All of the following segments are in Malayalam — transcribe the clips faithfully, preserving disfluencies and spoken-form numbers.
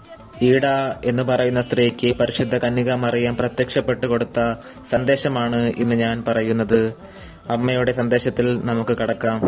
ഈഡ എന്ന് പറയുന്ന സ്ത്രീക്ക് പരിശുദ്ധ കന്യക മറിയം പ്രത്യക്ഷപ്പെട്ടു കൊടുത്ത സന്ദേശമാണ് ഇന്ന് ഞാൻ പറയുന്നത്. അമ്മയുടെ സന്ദേശത്തിൽ നമുക്ക് കടക്കാം.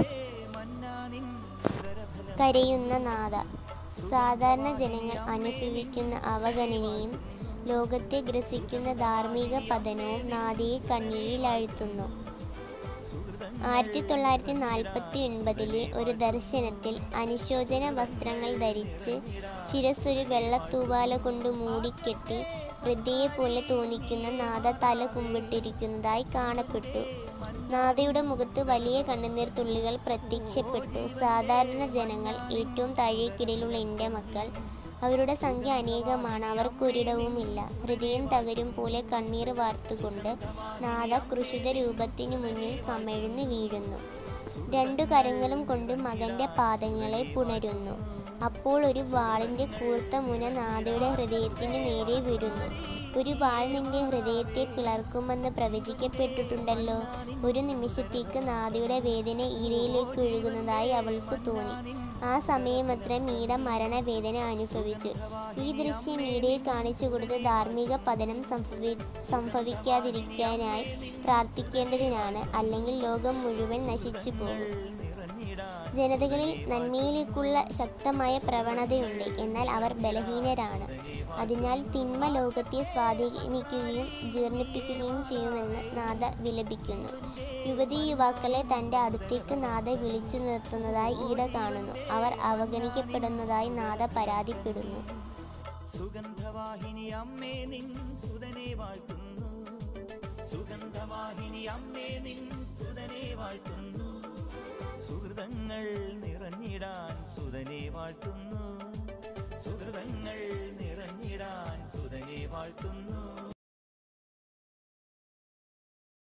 കരയുന്ന നാഥ. സാധാരണ ജനങ്ങൾ അനുഭവിക്കുന്ന അവഗണനയും ലോകത്തെ ഗ്രസിക്കുന്ന ധാർമ്മിക പതനവും നാഥയെ കണ്ണീരിലാഴ്ത്തുന്നു. ആയിരത്തി തൊള്ളായിരത്തി നാൽപ്പത്തി ഒൻപതിലെ ഒരു ദർശനത്തിൽ അനുശോചന വസ്ത്രങ്ങൾ ധരിച്ച് ശിരസ്സൊരു വെള്ളത്തൂവാല കൊണ്ട് മൂടിക്കെട്ടി വൃദ്ധയെപ്പോലെ തോന്നിക്കുന്ന നാഥ തല കുമ്പിട്ടിരിക്കുന്നതായി കാണപ്പെട്ടു. നാഥയുടെ മുഖത്ത് വലിയ കണ്ണുനീർ തുള്ളികൾ പ്രത്യക്ഷപ്പെട്ടു. സാധാരണ ജനങ്ങൾ, ഏറ്റവും താഴേക്കിടയിലുള്ള എൻ്റെ മക്കൾ, അവരുടെ സംഖ്യ അനേകമാണ്, അവർക്കൊരിടവുമില്ല. ഹൃദയം തകരും പോലെ കണ്ണീർ വാർത്തുകൊണ്ട് നാഥ ക്രൂശിത രൂപത്തിനു മുന്നിൽ കമിഴ്ന്നു വീഴുന്നു. രണ്ടു കരങ്ങളും കൊണ്ട് മകൻ്റെ പാദങ്ങളെ പുണരുന്നു. അപ്പോൾ ഒരു വാളിൻ്റെ കൂർത്ത മുന നാഥയുടെ ഹൃദയത്തിന് നേരെ വീഴുന്നു. ഒരു വാൾ നിന്റെ ഹൃദയത്തെ പിളർക്കുമെന്ന് പ്രവചിക്കപ്പെട്ടിട്ടുണ്ടല്ലോ. ഒരു നിമിഷത്തേക്ക് നാഥയുടെ വേദന ഈടയിലേക്ക് ഒഴുകുന്നതായി അവൾക്ക് തോന്നി. ആ സമയമത്ര മീഡ മരണവേദന അനുഭവിച്ചു. ഈ ദൃശ്യം മീഡയെ കാണിച്ചു കൊടുത്ത് ധാർമ്മിക പതനം സംഭവി സംഭവിക്കാതിരിക്കാനായി പ്രാർത്ഥിക്കേണ്ടതിനാണ്. അല്ലെങ്കിൽ ലോകം മുഴുവൻ നശിച്ചു പോകും. ജനതകളിൽ നന്മയിലേക്കുള്ള ശക്തമായ പ്രവണതയുണ്ട്, എന്നാൽ അവർ ബലഹീനരാണ്. അതിനാൽ തിന്മ ലോകത്തെ സ്വാധീനിക്കുകയും ജീർണിപ്പിക്കുകയും ചെയ്യുമെന്ന് നാഥ വിലപിക്കുന്നു. യുവതീ യുവാക്കളെ തൻ്റെ അടുത്തേക്ക് നാഥ വിളിച്ചു നിർത്തുന്നതായി ഈട കാണുന്നു. അവർ അവഗണിക്കപ്പെടുന്നതായി നാഥ പരാതിപ്പെടുന്നു. സുഗന്ധവാഹിനി അമ്മേ നിൻ സുതനെ വാഴ്ത്തുന്നു. സുഗന്ധവാഹിനി അമ്മേ നിൻ സുതനെ വാഴ്ത്തുന്നു. സുഹൃതങ്ങൾ നിറഞ്ഞിടാൻ സുതനെ വാഴ്ത്തുന്നു. സുഹൃതങ്ങൾ നിറഞ്ഞിടാൻ സുതനെ വാഴ്ത്തുന്നു.